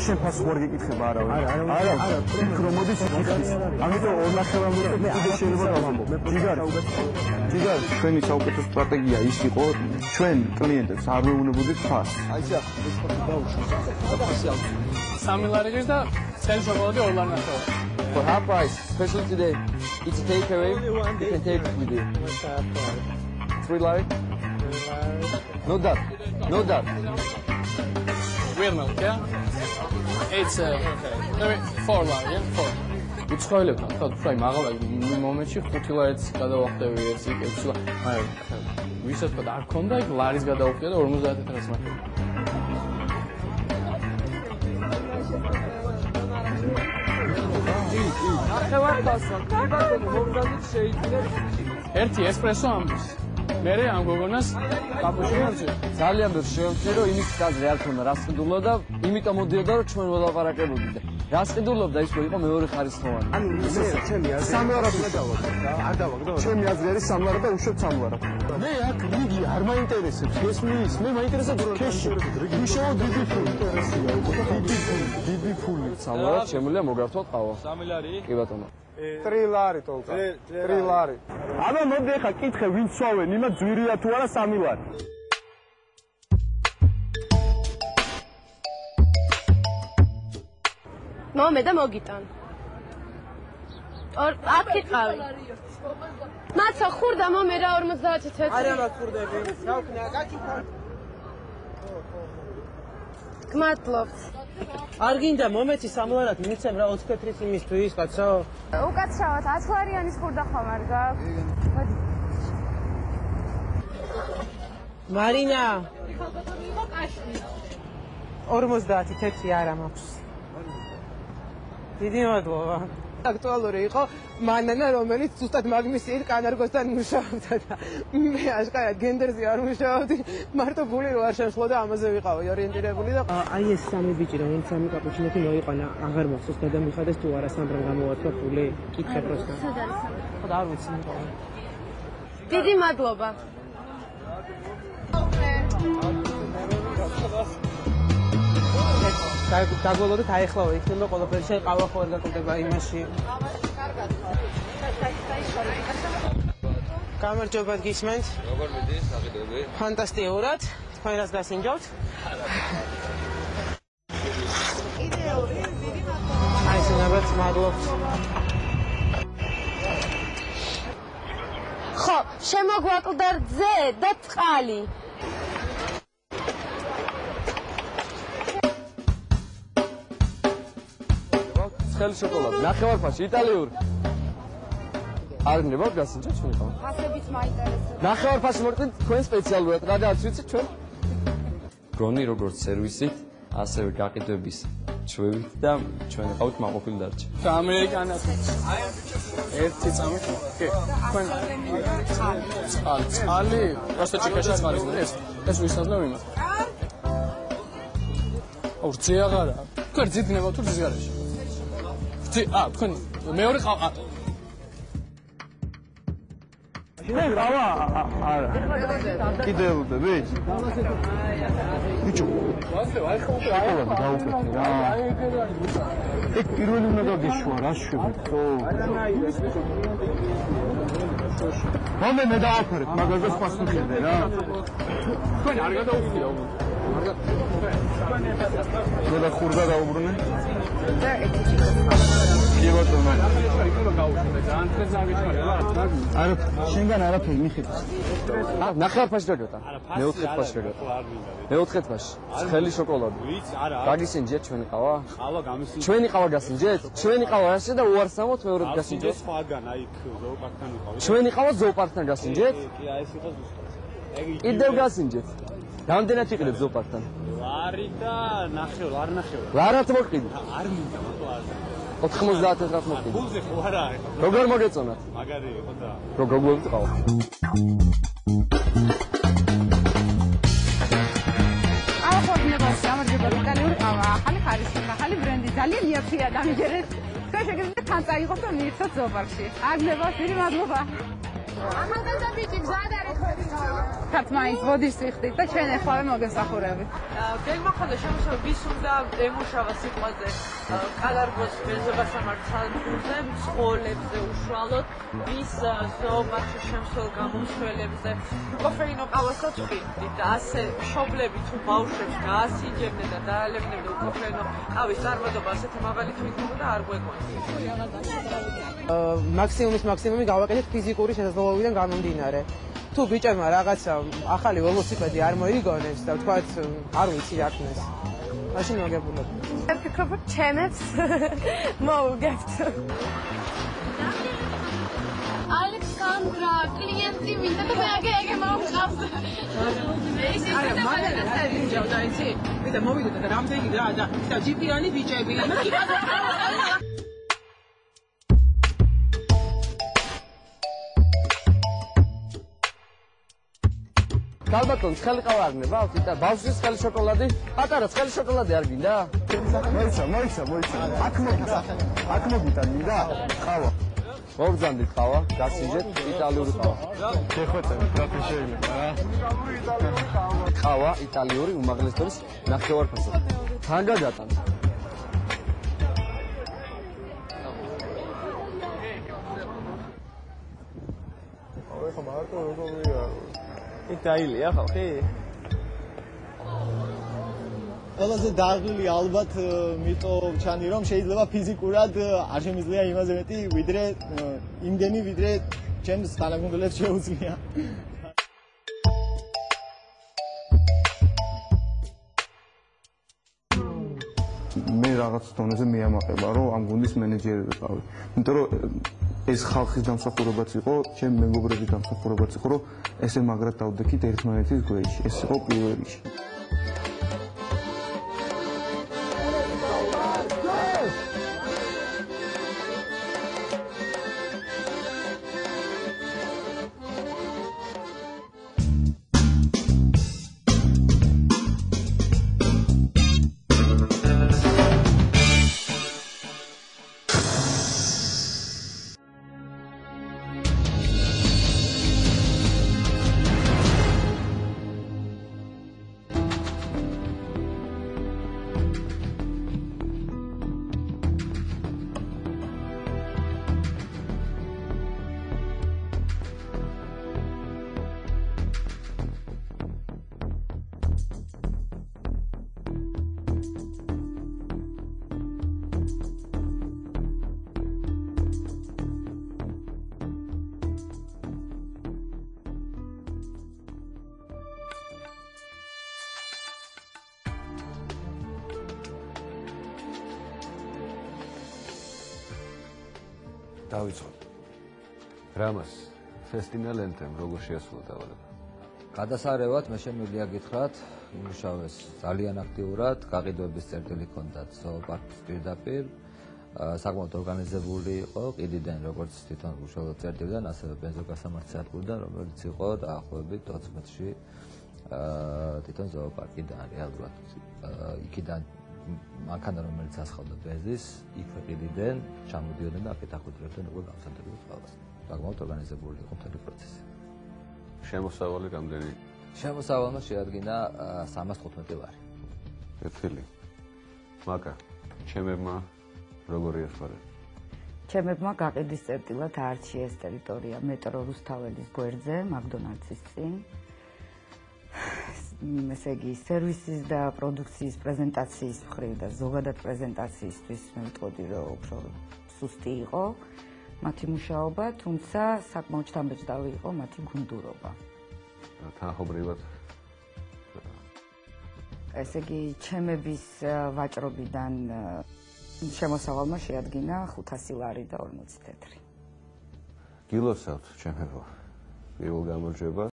შენ ფასუხი გეკითხება არავინ. არა, რომ მოდის იხდის. ამიტომ ორნახევარზე მე შეიძლება დავამბო. ჯიგარ, ჩვენი საუკეთესო სტრატეგია ის იყო, ჩვენ კლიენტებს არ ვეუბნებოდით ფას. აი ეს დაუშვათ. სამი ლარი გის და წელი შოკოლადი 2 ლარი ნახევარი. For half price, especially today, it's takeaway. You can take it with you. 3 lari? No doubt. Real milk, yeah? It's 4 lari, yeah? 4. უცხოელებთან თქვა ფრაი მაღლა მომენტში 5 ლარიც გადავახტევი ეს 6 ლარი. მაგრამ ვისაც თქვა არ ქონდა იქ ლარის გადავხტია და 50 ლარს მაქე. ერთი ესპრესო ამბის. მერე ამ გოგონას კაპუჩინო ვჭი. ძალიან ბევრი შეუძლია რომ იმის გაზრე არ ქონდა რას ყიდულობდა, იმიტომ მოდიოდა რომ ჩვენ ველაპარაკებოდით. რას ყიდულობდა ის რომ იყო მეორე ხარისხოვანი. ანუ ჩემი აზრი სამლარად უნდა დავაგდო და არ დავაგდო. ჩემი აზრი არის სამლარად და უშუალოდ სამლარად. მე აქ რიგი არ მაინტერესებს. გესმის? მე მაინტერესებს ქეში. უშუალოდ დიდი ფული ინტერესია. დიდი ფული. სამლარად შემიძლია მოგართოთ ყავა. 3 ლარი? კი ბატონო. 3 ლარი თოლკა. 3 ლარი. აბა მოდი ახლა კითხე ვინ ცვავენ, იმათ ძვირია თუ არა 3 ლარი. მომე და მოგიტან. აქ იყავი. მაცა ხურდა მომე რა 50 წელი. არა მაგხურდები. გავქნა, გაჩუქა. გმადლობთ. არ გინდა მომეცი სამლარად მიცემ რა 20 კეთრის იმისთვის კაცო. უკაცრავად 10 ლარიანის ხურდა ხომ არ გაქვს? მარინა 51 არა მაქვს. დიდი მადლობა. აქტუალური იყო მანანა რომელიც ზუსტად მაგმისიერ კანარგოსთან მუშაობდა და მე აშკარად გენდერზე არ მუშაობდი მარტო გული რო არ შემშლო და ამაზე ვიყავი ორიენტირებული და აი ეს სამი ბიჭი რომ სამი კაპუჩინოთი მოიყვანა აღარ მახსოვს გადამიხადეს თუ არა სამბრან გამოვართვა ფული კითხე პროსტა ხო და არ ვიცი დიდი მადლობა დაგველოდეთ აიხლავ იქნება ყველაფერი შენ ყავა ხო არ გაკეთდება იმაში გამარჯობათ გისმენთ როგორ მიდის აღიდები ფანტასტიკურად თქვენ რას გასინჯობთ აი სანაბათ მადლობთ ხო შემოგვაკლდა რძე და წყალი ხელი შოკოლადი, ნახევარფაში, იტალიური. არ გნებავთ გასინჯა ჩვენ ყავა. ასებით მაინტერესებს. ნახევარფაში მოვიდეთ თქვენ სპეციალურად, რადგანაც ვიცით ჩვენ. გონი როგორც სერვისით, ასევე გაყიდვების ჩვევით და ჩვენ ყავთ მაყოფილი დარჩა. ამერიკანას. ერთი წამი. კი. თქვენ წყალი, просто ჭიქაში წყალი ეს ვისაძნებ იმას. აუ რძე აღარა. თქვენ რძით ნებავთ თუ რძის გარეშე? თქვენ მეორე ყავა მე ყავა არა კიდევდები ბიჭო აი ხო გაუკეთე რა ეგ პირველი უნდა გაგეშვა რა შვებით ხო მომე მე დავაფერეთ მაგაზე სპასუხებდი რა თქვენ არ გადაუხდიო და ხურდა დაუბრუნე და ეთიჭი კი ბატონო არა შენგან არაფერი მიხედავს ნახევარფაში დაგეთა მეოთხეფაში დაგეთა მეოთხეფაში ხელი შოკოლადი გაგისინჯეთ ჩვენი ყავა ყავა გამისინჯეთ ჩვენი ყავა გასინჯეთ ჩვენი ყავა ასე და უარსამოთ მეორედ გასინჯეთ სხვაგან აი ზოოპარკთან ვიყავი ჩვენი ყავა ზოოპარკთან გასინჯეთ კი აი ეს იყო ზუსტად კიდევ გასინჯეთ რამდენად იყიდებ ზოოპარკთან ლარი და ნახევარ ლარად მოყიდე არ მინდა მარტო არ 99-ად მოყიდე ფულზე ხო არა როგორ მოგეწონათ მაგარი იყო და როგორ გიყავა ახალგაზრდებს ამარჯობა იტალიური ყავა ახალი ხარისხი ახალი ბრენდი ძალიან იაფია დამიჯერეთ თქვენ შეგიძლიათ თან წაიღოთ და მიირთოთ ზოოპარკში აგნებას დიდი მადლობა ახალგაზრდა ბიჭი გზად არის ხოლმე. თათმაინც ბოდიშს ვიხდით და ჩვენ ეხლავე მოგესახურებით. გეგმოხდა შემოსავალი ვის უნდა ემუშავა სიტყვაზე კადარგოს მეზობასამართლებლებზე, მცხოველებზე უშუალოდ, ვის ზოოპარკში შემსვლელ გამომცველებზე. კოფეინო ყავასაც ვხდით და ასე მშობლები თუ ბავშვებს გაასინჯებდნენ და დაალებდნენ უკოფეინო ყავის წარმატება ასეთი მაღალი თვითმობა და არ გვეკვანს. მაქსიმუმი გავაკეთეთ ფიზიკური შესაძლებლობიდან გამომდინარე. თუ ბიჭებმა რაღაცა ახალი ველოსიპედი არ მოიგონეს და თქვათ არ ვიცი რა ქნეს. მაშინ მოგებულებ. ვფიქრობ, ჩემებს მოვუგებთ. ალექსანდრა, კლიენტი ვინდა და მე აგე მოვყავს. არა, მაგალითად ეს ვიჯავდა იცი? ვიდა მოვიდოდა და რამდენი რა და ჯიპიანი ბიჭები. ალბათ ცხელი ყავა არ გნება? ბავშვის ცხელი შოკოლადი? პატარა ცხელი შოკოლადი არ გინდა? მოიცა. აქ მოგიტა გინდა? ყავა. მოვბრძანდით ყავა, გასინჯეთ იტალიური ყავა. შეხვედრით რა შეიძლება რა? ყავა იტალიური უმაღლეს დონის ნახევარფასი. თან გადატანთ. ხო მარტო როგორია? იქ დაილია ხალხი? ყველაზე დაღლილი ალბათ მიტო ჩანი რომ შეიძლება ფიზიკურად არ შემიძლია იმაზე მეტი ვიდრე იმდენი ვიდრე ჩემს თანაგუნდელებს შეუძლია. მე რაღაც დონეზე მეამაყება რომ ამ გუნდის მენეჯერი ვიყავი. იმიტომ რომ ეს ხალხის დამსახურებაც იყო, ჩემი მეგობრების დამსახურებაც იყო, რომ ესე მაგრად დავდექით ერთმანეთის გვერდში. ეს იყო პირველ რიგში. დავიწყოთ. დრამას ფესტინალ ენთემ როგორ შეასრულა დავალება? გადასარევად მე შემიძლია გითხრათ, იმუშავეს ძალიან აქტიურად, გაყიდვების წერტილი ჰქონდათ ზოოპარკის პირდაპირ, საკმაოდ ორგანიზებული იყო ყიდიდან, როგორც თვითონ უშუალოდ წერტილიდან, ასევე ბენზოგასამართი სადგურიდან, რომელიც იყო დაახლოებით 20 მეტრში თვითონ ზოოპარკიდან, რეალურად იქიდან მანქანა რომელიც ასხავდა ბენზის, იქვე ყიდიდან ჩამოდიოდნენ და აქეთ ახუდრებდნენ უკვე გამსადრებელ ყავას. საკმაოდ ორგანიზებული იყო მთელი პროცესი. შემოსავალი რამდენი? შემოსავალმა შეადგინა 315 ლარი. კეთილი. მაკა, ჩემებმა როგორი ეხმარება? ჩემებმა გაყიდის წერტილად აარჩიეს ტერიტორია მეტრო რუსთაველის გვერდზე, მაკდონალდსის წინ. ესე იგი, სერვისის და პროდუქციის პრეზენტაციის მხრივ და ზოგადად პრეზენტაციისთვის მე ვიტყოდი, რომ უფრო სუსტი იყო მათი მუშაობა, თუმცა საკმაოდ შთამბეჭდავი იყო მათი გუნდურობა. თანახობრივად ესე იგი, ჩემების ვაჭრობიდან შემოსავალმა შეადგინა 500 ლარი და 40 თეთრი. გილოცავთ ჩემებო. პირველ გამარჯვებას